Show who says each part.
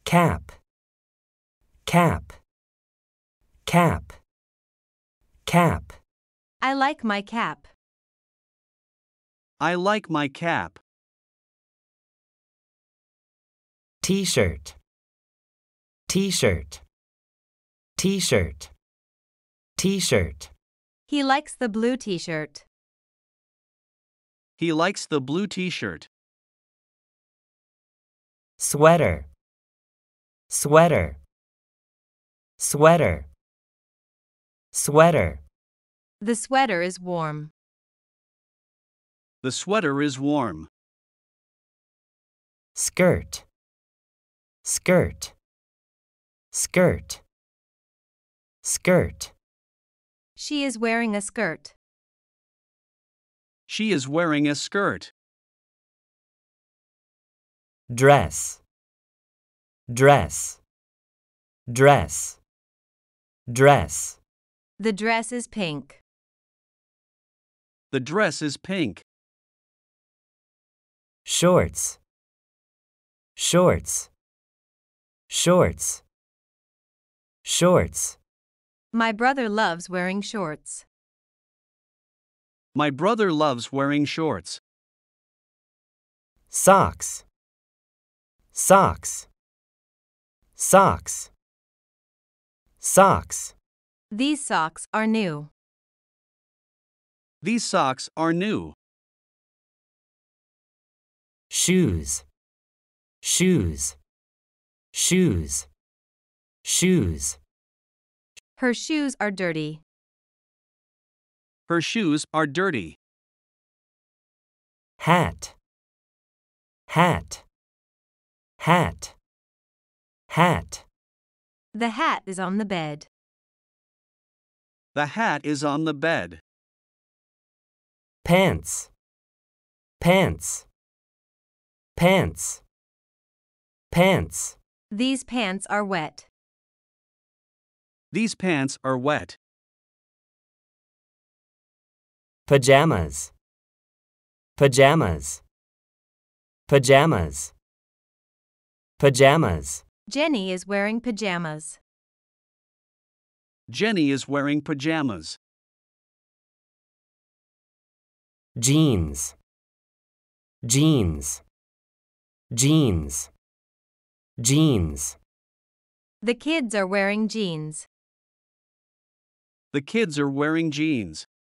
Speaker 1: cap, cap, cap, cap.
Speaker 2: I like my cap.
Speaker 3: I like my cap.
Speaker 1: T-shirt, T-shirt, T-shirt, T-shirt.
Speaker 2: He likes the blue t-shirt.
Speaker 3: He likes the blue t-shirt.
Speaker 1: Sweater, sweater, sweater, sweater.
Speaker 2: The sweater is warm.
Speaker 3: The sweater is warm.
Speaker 1: Skirt, skirt, skirt, skirt.
Speaker 2: She is wearing a skirt.
Speaker 3: She is wearing a skirt.
Speaker 1: Dress, dress, dress, dress.
Speaker 2: The dress is pink.
Speaker 3: The dress is pink.
Speaker 1: Shorts, shorts, shorts, shorts.
Speaker 2: My brother loves wearing shorts.
Speaker 3: My brother loves wearing shorts.
Speaker 1: Socks, socks, socks, socks.
Speaker 2: These socks are new.
Speaker 3: These socks are new.
Speaker 1: Shoes, shoes, shoes, shoes.
Speaker 2: Her shoes are dirty.
Speaker 3: Her shoes are dirty.
Speaker 1: Hat, hat, hat, hat.
Speaker 2: The hat is on the bed.
Speaker 3: The hat is on the bed.
Speaker 1: Pants, pants, pants, pants.
Speaker 2: These pants are wet.
Speaker 3: These pants are wet.
Speaker 1: Pajamas, pajamas, pajamas, pajamas.
Speaker 2: Jenny is wearing pajamas.
Speaker 3: Jenny is wearing pajamas.
Speaker 1: Jeans, jeans, jeans, jeans.
Speaker 2: The kids are wearing jeans.
Speaker 3: The kids are wearing jeans.